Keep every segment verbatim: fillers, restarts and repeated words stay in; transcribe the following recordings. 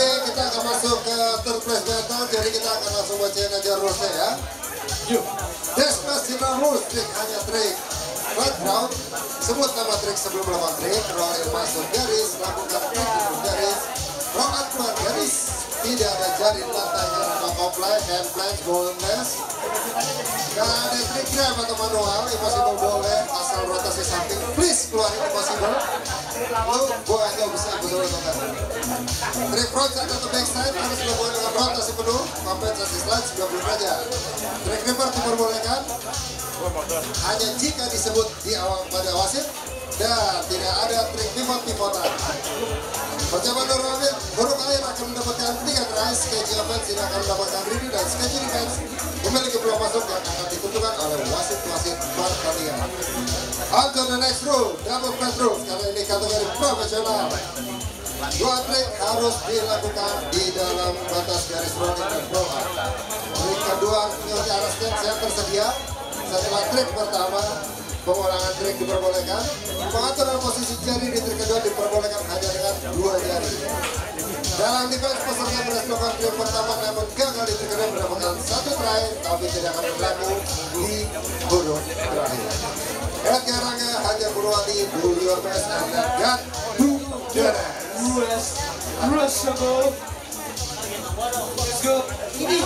kita akan masuk ke third place battle, jadi kita akan langsung bacain aja rulesnya ya. Yuk. Desk Plus General Rules, trik hanya trik right round, sebut nama trik sebelum melakukan trik, roll yang masuk garis, lakukan trik di garis, roll out keluar garis, tidak ada jari lantainya, nama offline, hand plank, boneless, gak ada trik grab atau manual, impossible boleh, asal rotasi samping, please keluarin impossible, lu gue aja bisa impossible atau enggak. Trik frontside atau backside harus dilakukan dengan rotasi penuh, kompensasi slide sembilan puluh derajat. Trik reverse diperbolehkan hanya jika disebut di awal pada wasit dan tidak ada trik pivot-pivotan. Percobaan normal huruf air akan mendapatkan tiga try, sketchy offense tidak akan mendapatkan ready dan sketchy defense memiliki peluang masuk yang akan ditentukan oleh wasit-wasit pertandingan. On to the next rule, double flat rule, karena ini kategori profesional. Dua trik harus dilakukan di dalam batas garis rolling dan roll out. Trik kedua mengikuti arah stance yang tersedia. Setelah trik pertama, pengulangan trik diperbolehkan. Pengaturan posisi jari di trik kedua diperbolehkan hanya dengan dua jari. Dalam defense, peserta melakukan trik pertama namun gagal di trik kedua mendapatkan satu try, tapi tidak akan berlaku di huruf terakhir. Edgar Rangga, Hajar Purwadi, do your best and God do the rest. Rules, rules go. Let's go. Ini.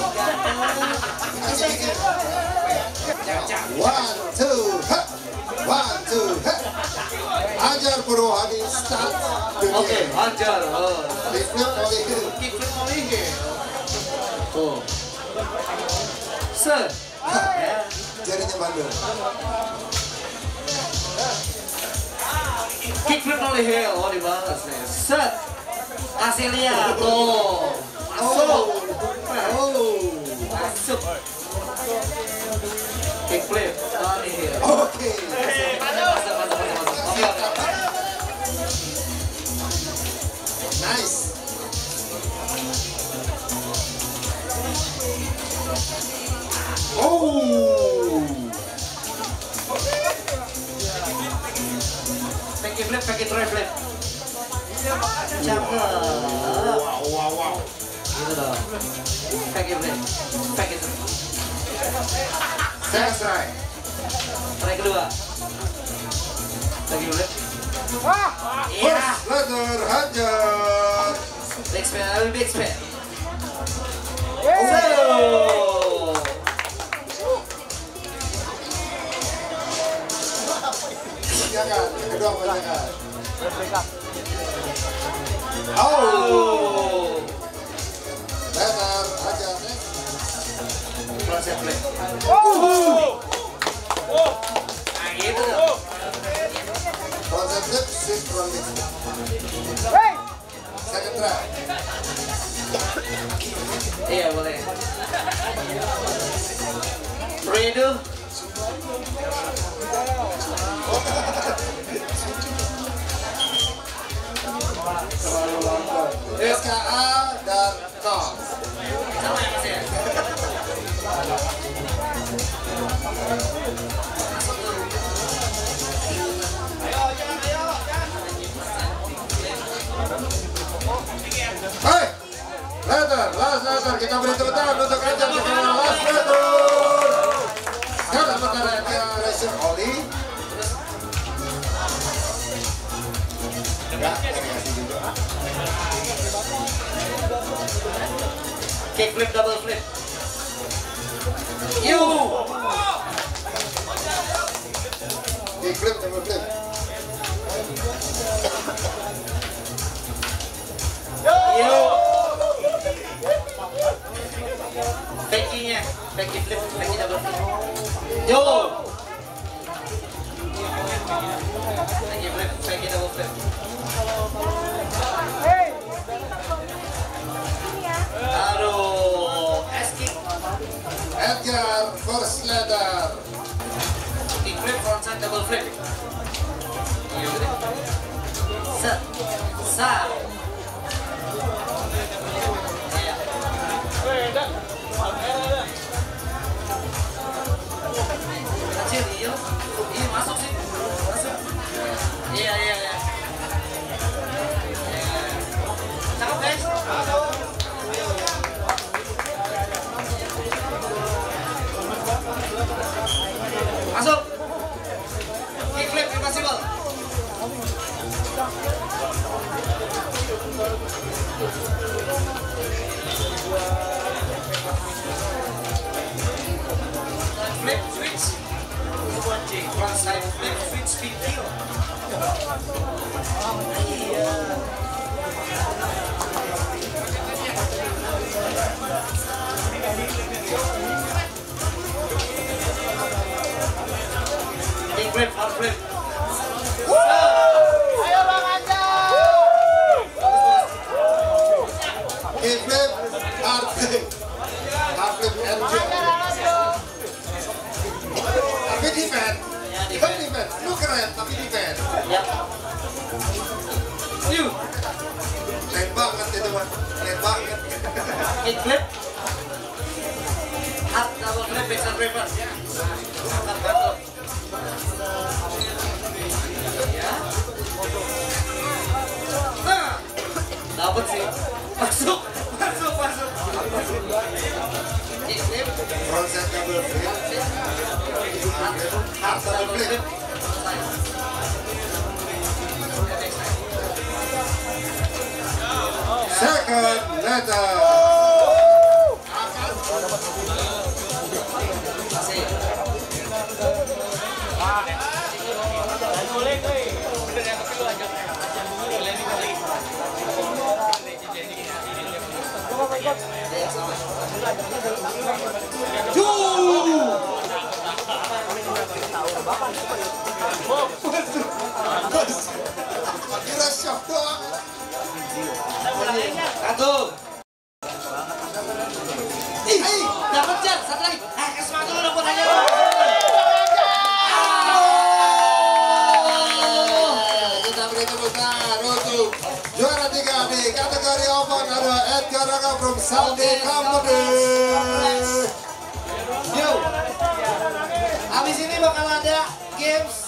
One, two, ha. One, two, ha. Hajar Purwadi start. Oke, Hajar. Kickflip oleh Kickflip oleh. Oh. Sir. Jarinya bandel. Kickflip oleh heel, oh dibalas nih. Set. Kasih lihat tuh. Masuk. Oh. Masuk. Kickflip oleh heel. Oke. Masuk, masuk, masuk, masuk. Oke, oke. Nice. Oh. Pakai flip, pakai try flip. Cakep. Wow, wow, wow. Gitu dong. Pakai flip, pakai try. Second try. Try kedua. Pakai flip. Iya. First letter Hajar. Big spin, big spin. Oh. Jangan, yang kedua jangan. Oh. Letter Hajar. Proses flip. Oh. Nah gitu dong. Proses flip, synchron mix. Second try. Iya boleh. Redo. S K A dan Kos. Sama ya mas ya? Hai, letter, last letter, kita beri tepuk tangan untuk Hajar sekarang last letter. Sekarang sementara dia resume Oli. Enggak, ini kasih juga. Kick flip, double flip. You. Kick flip, double flip. You. Faking-nya, faking flip, faking double flip. Yo. Faking flip, faking double flip. Aduh, S-kick. Edgar, first letter. Kick flip, frontside double flip. Set, set. Kecil, iya. Iya, masuk sih. Masuk. Iya, iya, iya. Cakep guys. Flip switch. Front side flip switch speed kill. Big flip, hard flip. Ayo Bang Anja. Big flip, hard flip. Hard flip and kill. Tapi defend. Kan defend. Lu keren tapi defend. Ya. Ayo. Keren banget itu man. Keren banget. Big flip. Hard double flip backside reverse. Angkat kantor. Ya. Nah. Dapat sih. Masuk. Masuk, masuk. Big flip. Frontside double flip. Hard double flip. Second letter. Kira shock doang. Satu. Ih, dapat Jan, satu lagi. Eh, semangat dulu dong aja. Kita beri tepuk tangan untuk juara tiga di kategori open ada Edgar Raka from Saudi Company. Yo. Habis ini bakal ada games